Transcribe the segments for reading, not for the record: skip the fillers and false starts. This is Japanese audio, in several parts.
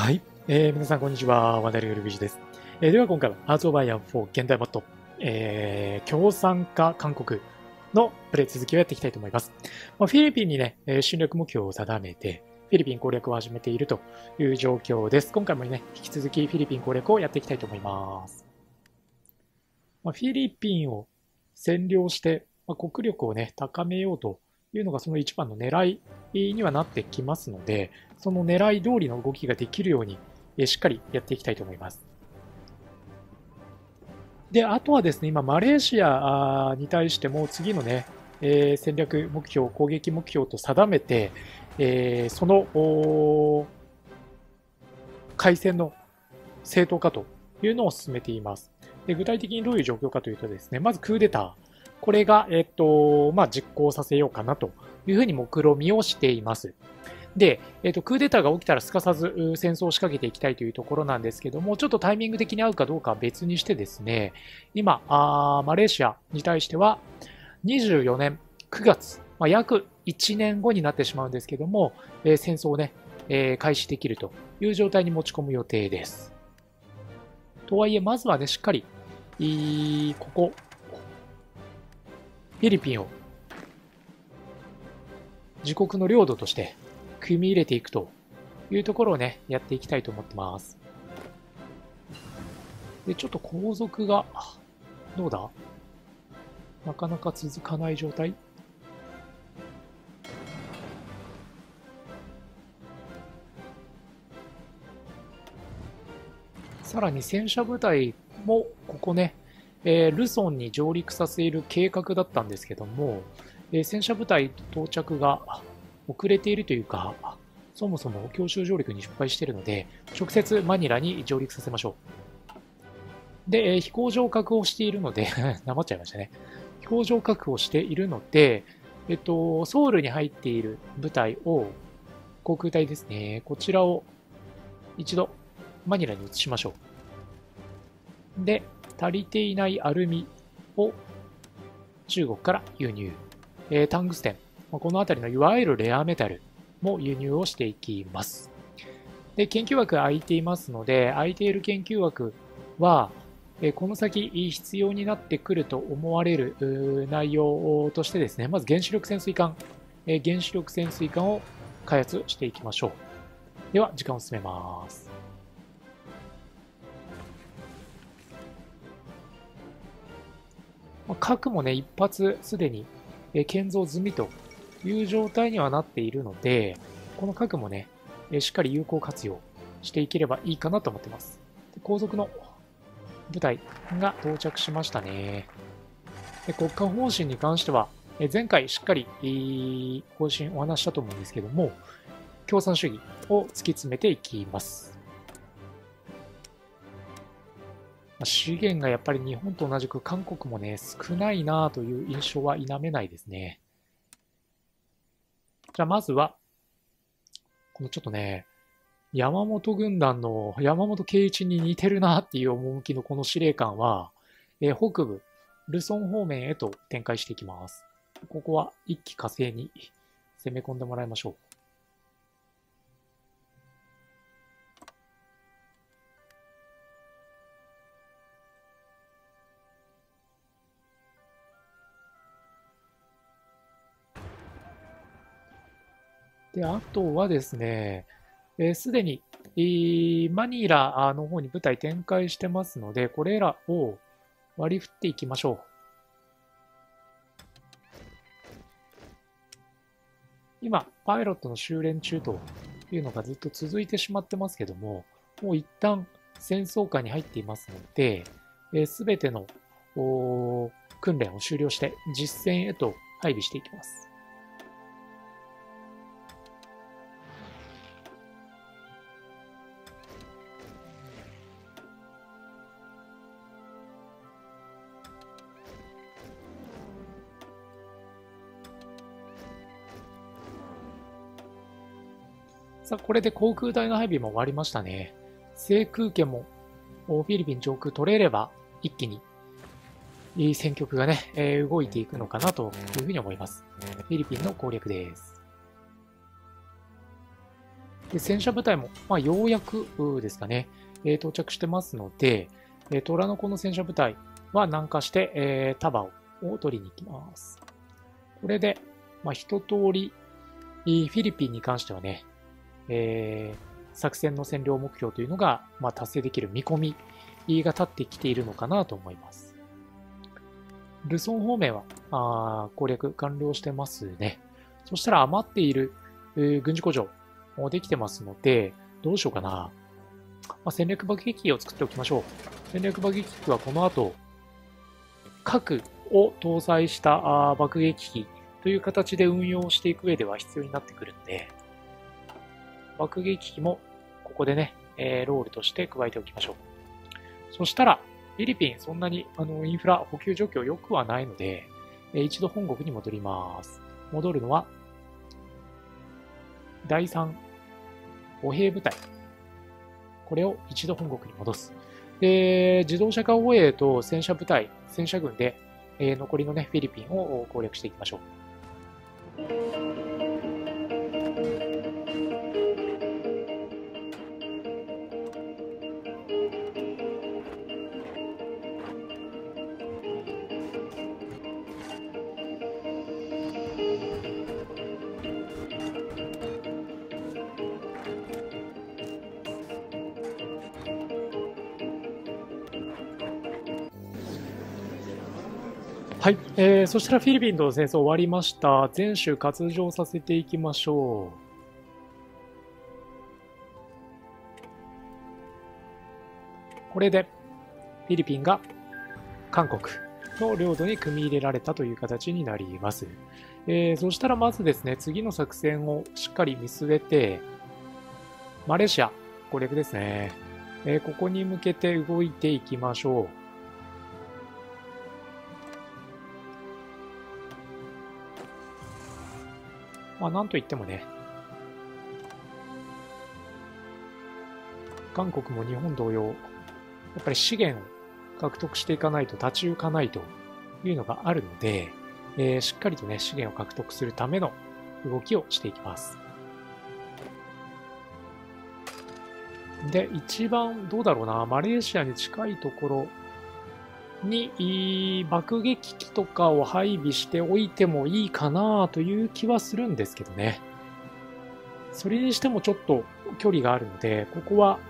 はい。皆さん、こんにちは。渡りよるびじです。では、今回は、ハーツオブアイアン4現代モッド、共産化韓国のプレイ続きをやっていきたいと思います。フィリピンにね、侵略目標を定めて、フィリピン攻略を始めているという状況です。今回もね、引き続きフィリピン攻略をやっていきたいと思います。フィリピンを占領して、国力をね、高めようというのがその一番の狙いにはなってきますので、その狙い通りの動きができるように、しっかりやっていきたいと思います。で、あとはですね、今、マレーシアに対しても次のね、戦略目標、攻撃目標と定めて、その海戦の正当化というのを進めています。で、具体的にどういう状況かというとですね、まずクーデター。これが、実行させようかなというふうに目論みをしています。で、クーデターが起きたらすかさず戦争を仕掛けていきたいというところなんですけども、ちょっとタイミング的に合うかどうかは別にしてですね、今、マレーシアに対しては24年9月、約1年後になってしまうんですけども、戦争をね、開始できるという状態に持ち込む予定です。とはいえ、まずはね、しっかり、ここ、フィリピンを自国の領土として組み入れていくというところをね、やっていきたいと思ってます。で、ちょっと後続が、どうだ？なかなか続かない状態？さらに戦車部隊もここね、ルソンに上陸させる計画だったんですけども、戦車部隊到着が遅れているというか、そもそも強襲上陸に失敗しているので、直接マニラに上陸させましょう。で、飛行場確保しているのでなまっちゃいましたね。飛行場確保しているので、ソウルに入っている部隊を、航空隊ですね、こちらを一度マニラに移しましょう。で、足りていないアルミを中国から輸入。タングステン。この辺りのいわゆるレアメタルも輸入をしていきます。で、研究枠空いていますので、空いている研究枠は、この先必要になってくると思われる内容としてですね、まず原子力潜水艦、原子力潜水艦を開発していきましょう。では、時間を進めます。核もね、一発すでに建造済みという状態にはなっているので、この核もね、しっかり有効活用していければいいかなと思ってます。後続の部隊が到着しましたね。で、国家方針に関しては、前回しっかり方針お話したと思うんですけども、共産主義を突き詰めていきます。資源がやっぱり日本と同じく韓国もね、少ないなという印象は否めないですね。じゃあまずは、このちょっとね、山本軍団の山本圭一に似てるなっていう趣のこの司令官は、北部、ルソン方面へと展開していきます。ここは一気火星に攻め込んでもらいましょう。で、あとはですね、すでに、マニラの方に部隊展開してますので、これらを割り振っていきましょう。今、パイロットの修練中というのがずっと続いてしまってますけども、もう一旦戦争下に入っていますので、すべての訓練を終了して実戦へと配備していきます。さあ、これで航空隊の配備も終わりましたね。制空権もフィリピン上空取れれば一気に戦局がね、動いていくのかなというふうに思います。フィリピンの攻略です。 で戦車部隊も、ようやくですかね、到着してますので、虎の子の戦車部隊は南下して、タバオを取りに行きます。これで、一通り、フィリピンに関してはね、作戦の占領目標というのが、達成できる見込みが立ってきているのかなと思います。ルソン方面は攻略完了してますね。そしたら余っている軍事工場もできてますので、どうしようかな。戦略爆撃機を作っておきましょう。戦略爆撃機はこの後、核を搭載した爆撃機という形で運用していく上では必要になってくるので、爆撃機もここでね、ロールとして加えておきましょう。そしたら、フィリピンそんなにインフラ補給状況良くはないので、一度本国に戻ります。戻るのは、第3歩兵部隊。これを一度本国に戻す。で、自動車化護衛と戦車部隊、戦車軍で、残りのね、フィリピンを攻略していきましょう。はい、そしたらフィリピンとの戦争終わりました。全種割譲させていきましょう。これでフィリピンが韓国の領土に組み入れられたという形になります。そしたらまずですね、次の作戦をしっかり見据えて、マレーシア攻略ですね。ここに向けて動いていきましょう。なんといってもね、韓国も日本同様、やっぱり資源を獲得していかないと立ち行かないというのがあるので、しっかりとね、資源を獲得するための動きをしていきます。で、一番どうだろうな、マレーシアに近いところに爆撃機とかを配備しておいてもいいかなという気はするんですけどね。それにしてもちょっと距離があるので、ここは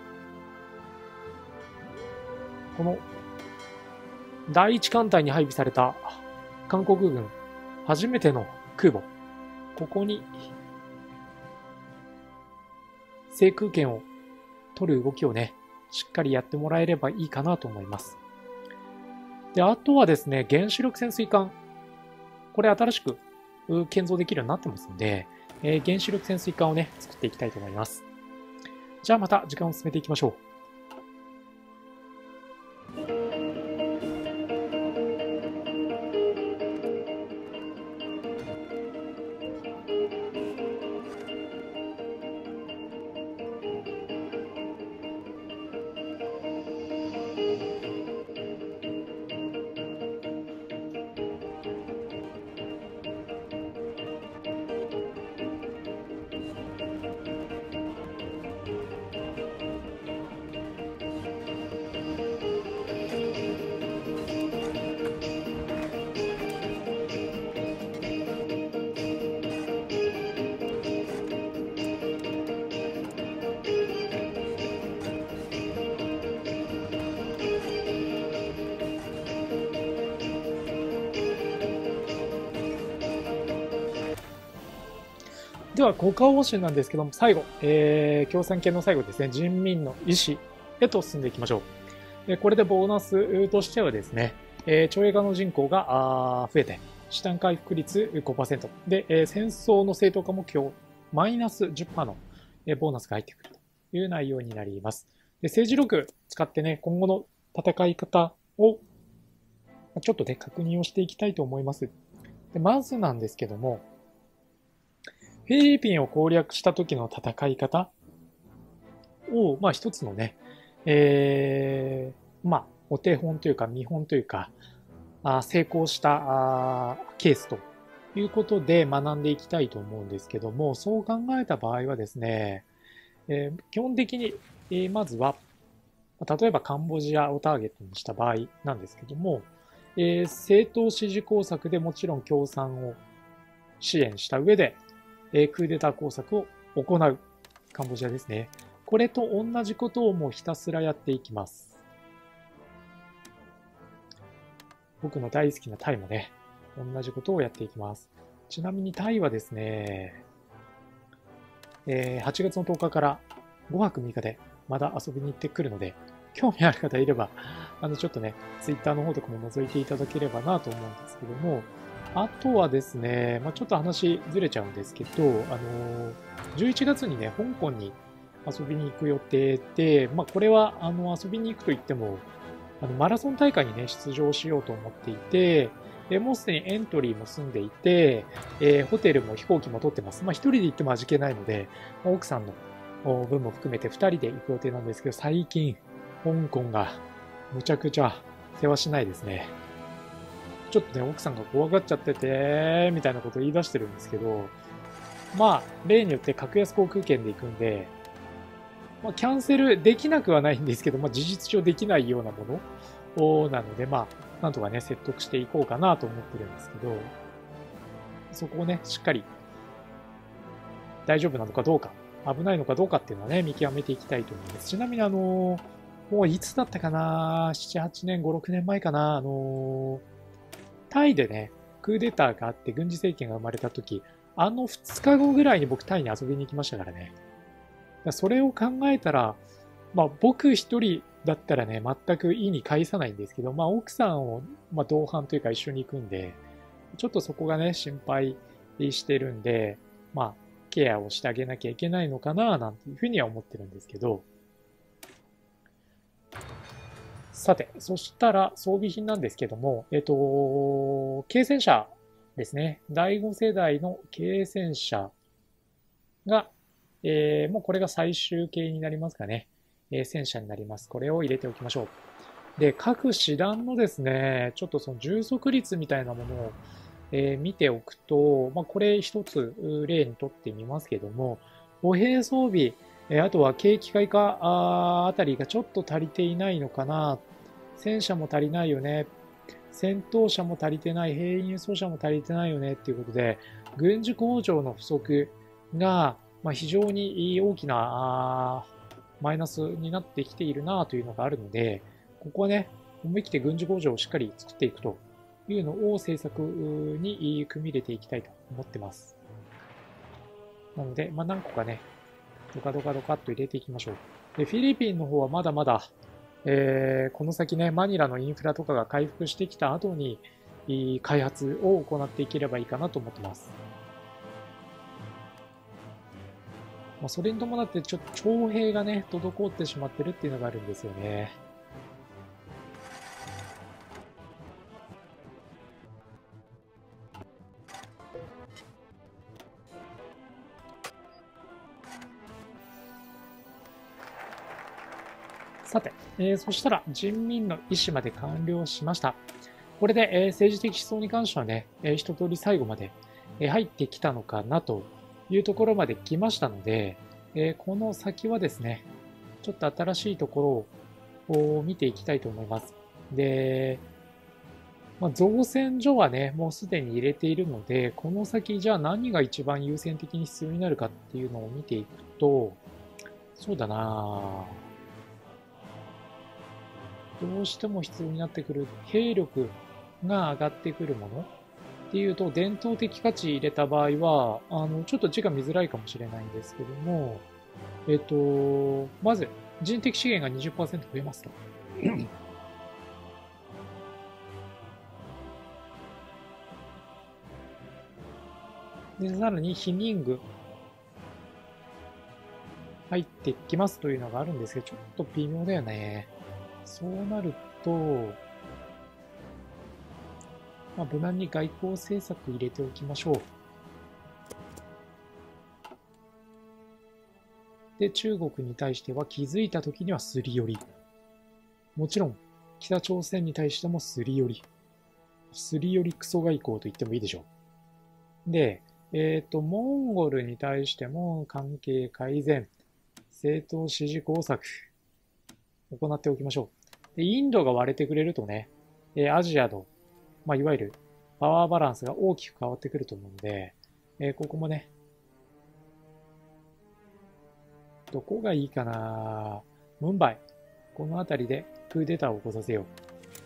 この第一艦隊に配備された韓国軍初めての空母、ここに制空権を取る動きをね、しっかりやってもらえればいいかなと思います。で、あとはですね、原子力潜水艦。これ新しく建造できるようになってますので、原子力潜水艦をね、作っていきたいと思います。じゃあまた時間を進めていきましょう。では、国家方針なんですけども、最後、共産権の最後ですね、人民の意思へと進んでいきましょう。これでボーナスとしてはですね、徴兵化の人口が増えて、手段回復率 5% で、戦争の正当化目標マイナス 10% のボーナスが入ってくるという内容になります。で、政治力使ってね、今後の戦い方をちょっとね、確認をしていきたいと思います。でまずなんですけども、フィリピンを攻略した時の戦い方を、一つのね、お手本というか見本というか、成功したケースということで学んでいきたいと思うんですけども、そう考えた場合はですね、基本的に、まずは、例えばカンボジアをターゲットにした場合なんですけども、政党支持工作でもちろん共産を支援した上で、クーデター工作を行うカンボジアですね。これと同じことをもうひたすらやっていきます。僕の大好きなタイもね、同じことをやっていきます。ちなみにタイはですね、8月の10日から5泊6日でまだ遊びに行ってくるので、興味ある方いれば、ちょっとね、ツイッターの方とかも覗いていただければなと思うんですけども、あとはですね、ちょっと話ずれちゃうんですけど、11月にね、香港に遊びに行く予定で、これは、遊びに行くと言っても、マラソン大会にね、出場しようと思っていて、もうすでにエントリーも済んでいて、ホテルも飛行機も取ってます。一人で行っても味気ないので、奥さんの分も含めて二人で行く予定なんですけど、最近、香港がむちゃくちゃ世話しないですね。ちょっとね、奥さんが怖がっちゃってて、みたいなことを言い出してるんですけど、例によって格安航空券で行くんで、キャンセルできなくはないんですけど、事実上できないようなものなので、なんとかね、説得していこうかなと思ってるんですけど、そこをね、しっかり大丈夫なのかどうか、危ないのかどうかっていうのはね、見極めていきたいと思います。ちなみにもういつだったかな、7、8年、5、6年前かな、タイでね、クーデターがあって軍事政権が生まれた時、2日後ぐらいに僕タイに遊びに行きましたからね。それを考えたら、僕一人だったらね、全く意に介さないんですけど、奥さんを、同伴というか一緒に行くんで、ちょっとそこがね、心配してるんで、ケアをしてあげなきゃいけないのかな、なんていうふうには思ってるんですけど、さて、そしたら装備品なんですけども、軽戦車ですね。第5世代の軽戦車が、もうこれが最終形になりますかね。戦車になります。これを入れておきましょう。で、各師団のですね、ちょっとその充足率みたいなものを、見ておくと、これ一つ例にとってみますけども、歩兵装備、あとは軽機械化あたりがちょっと足りていないのかな。戦車も足りないよね。戦闘車も足りてない。兵員輸送車も足りてないよね。っていうことで、軍需工場の不足が、非常に大きなマイナスになってきているなというのがあるので、ここはね、思い切って軍需工場をしっかり作っていくというのを政策に組み入れていきたいと思ってます。なので、何個かね、ドカドカドカっと入れていきましょう。で、フィリピンの方はまだまだ、この先ね、マニラのインフラとかが回復してきた後に、開発を行っていければいいかなと思ってます。それに伴ってちょっと徴兵がね、滞ってしまってるっていうのがあるんですよね。さて、そしたら人民の意思まで完了しました。これで、政治的思想に関してはね、一通り最後まで、入ってきたのかなというところまで来ましたので、この先はですね、ちょっと新しいところを見ていきたいと思います。で、造船所はね、もうすでに入れているので、この先じゃあ何が一番優先的に必要になるかっていうのを見ていくと、そうだなどうしても必要になってくる兵力が上がってくるものっていうと、伝統的価値入れた場合は、ちょっと字が見づらいかもしれないんですけども、まず、人的資源が 20% 増えますと。で、さらに、避妊具入ってきますというのがあるんですけど、ちょっと微妙だよね。そうなると、無難に外交政策入れておきましょう。で、中国に対しては気づいた時にはすり寄り。もちろん、北朝鮮に対してもすり寄り。すり寄りクソ外交と言ってもいいでしょう。 で、モンゴルに対しても関係改善、政党支持工作、行っておきましょう。で、インドが割れてくれるとね、アジアの、いわゆるパワーバランスが大きく変わってくると思うので、ここもね、どこがいいかな。ムンバイ。この辺りでクーデターを起こさせよう。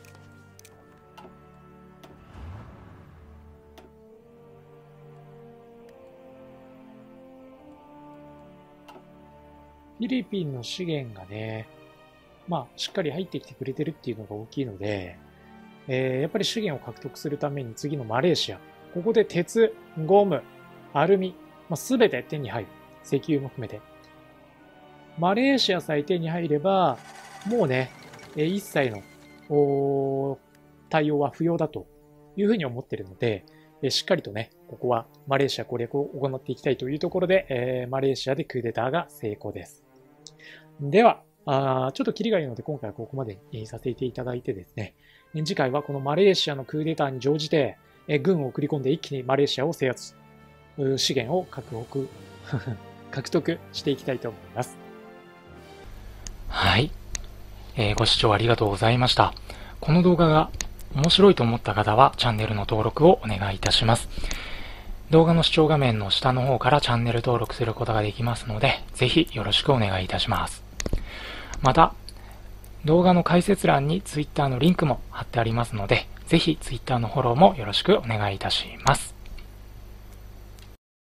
フィリピンの資源がね、しっかり入ってきてくれてるっていうのが大きいので、やっぱり資源を獲得するために次のマレーシア。ここで鉄、ゴム、アルミ、すべて手に入る。石油も含めて。マレーシアさえ手に入れば、もうね、一切の対応は不要だというふうに思っているので、しっかりとね、ここはマレーシア攻略を行っていきたいというところで、マレーシアでクーデターが成功です。では、ちょっとキリがいいので今回はここまでにさせていただいてですね、次回はこのマレーシアのクーデターに乗じて、軍を送り込んで一気にマレーシアを制圧、資源を獲得していきたいと思います。 はい。ご視聴ありがとうございました。この動画が面白いと思った方はチャンネルの登録をお願いいたします。動画の視聴画面の下の方からチャンネル登録することができますので、ぜひよろしくお願いいたします。また、動画の解説欄に Twitter のリンクも貼ってありますので、ぜひ Twitter のフォローもよろしくお願いいたします。